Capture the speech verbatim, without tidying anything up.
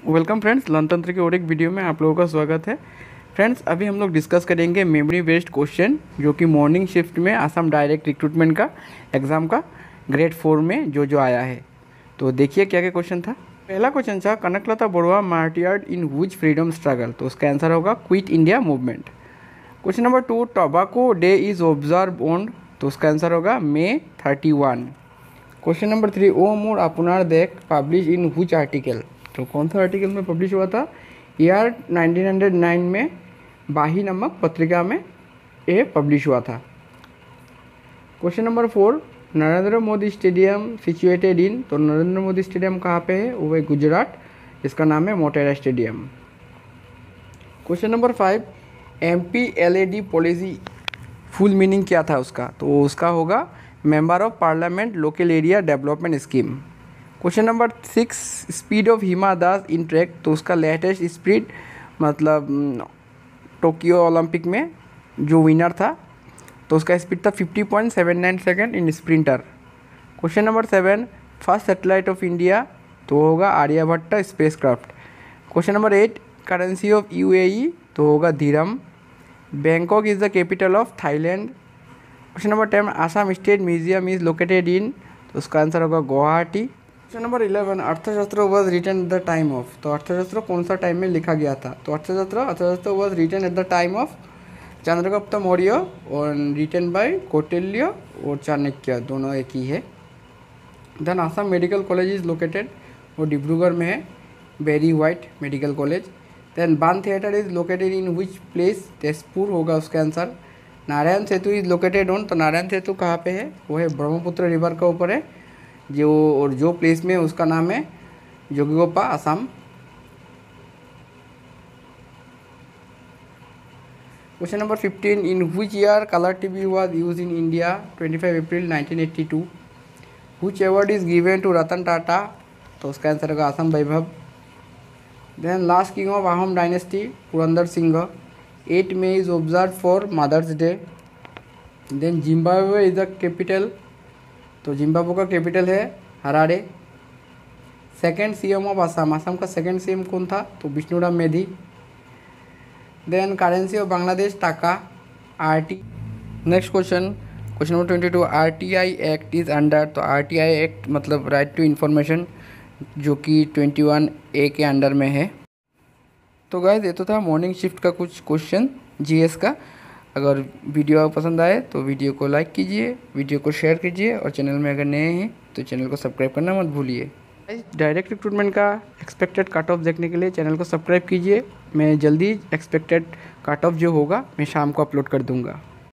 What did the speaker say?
Welcome friends, लर्नतंत्र की और एक वीडियो में आप लोगों का स्वागत है। फ्रेंड्स, अभी हम लोग डिस्कस करेंगे मेमोरी बेस्ड क्वेश्चन जो कि मॉर्निंग शिफ्ट में आसाम डायरेक्ट रिक्रूटमेंट का एग्ज़ाम का ग्रेड फोर में जो जो आया है। तो देखिए क्या क्या क्वेश्चन था। पहला क्वेश्चन था, Kanaklata Barua martyred in whose freedom struggle. तो उसका आंसर होगा quit India movement. Question number two, tobacco day is observe on. तो उसका आंसर होगा May thirty one. Question number three, O Mor Aponar Desh publish in हुच article. तो कौन सा आर्टिकल में पब्लिश हुआ था? ईयर नाइनटीन ओ नाइन में बाही नामक पत्रिका में ये पब्लिश हुआ था। Question number four, Narendra Modi stadium situated in. तो नरेंद्र मोदी स्टेडियम कहाँ पे है? वो है गुजरात, इसका नाम है Motera stadium. Question number five, M P L A D policy full meaning क्या था उसका? तो उसका होगा member of parliament local area development scheme. Question number six, speed of Hima Das in track. तो उसका लेटेस्ट स्पीड मतलब टोक्यो ओलंपिक में जो विनर था तो उसका स्पीड था fifty point seven nine second in sprinter. Question number seven, first satellite of India. तो होगा Aryabhata spacecraft. Question number eight, currency of U A E. तो होगा dirham. Bangkok is the capital of Thailand. Question number ten, Assam state museum is located in. तो उसका answer होगा Guwahati. Question number eleven, Arthashastra was written at the time of. तो अर्थशास्त्र कौन सा time में लिखा गया था? तो Arthashastra Arthashastra was written at the time of Chandragupta Maurya और रिटन बाय कौटिल्य और चाणक्य, दोनों एक ही है। Then Assam medical college is located, वो डिब्रूगढ़ में है, Berry White medical college. Then Baan theatre is located in which place? Tezpur होगा उसका answer. Narayan Setu is located on. तो नारायण सेतु कहाँ पे है? वो है ब्रह्मपुत्र रिवर के ऊपर है, जो और जो प्लेस में उसका नाम है Jogighopa, Assam. Question number fifteen, in which year colour TV was use in India? Twenty five April nineteen eighty two. Which award is given to Ratan Tata? तो उसका आंसर होगा Assam Baibhav. Then last king of Ahom dynasty Purandar Singh. Eight May is observe for mother's day. Then Zimbabwe is the capital. तो Zimbabwe का capital है Harare. Second CM of Assam, Assam का second CM कौन था? तो Bishnuram Medhi. Then currency of Bangladesh taka, RT. Next question, question number twenty two, RTI act is under. तो RTI act मतलब right to information, जो कि ट्वेंटी वन ए के अंडर में है। तो गाइस, ये तो था मॉर्निंग शिफ्ट का कुछ क्वेश्चन जीएस का। अगर वीडियो आपको पसंद आए तो वीडियो को लाइक कीजिए, वीडियो को शेयर कीजिए और चैनल में अगर नए हैं तो चैनल को सब्सक्राइब करना मत भूलिए। डायरेक्ट रिक्रूटमेंट का एक्सपेक्टेड कट ऑफ देखने के लिए चैनल को सब्सक्राइब कीजिए। मैं जल्दी एक्सपेक्टेड कट ऑफ जो होगा मैं शाम को अपलोड कर दूंगा।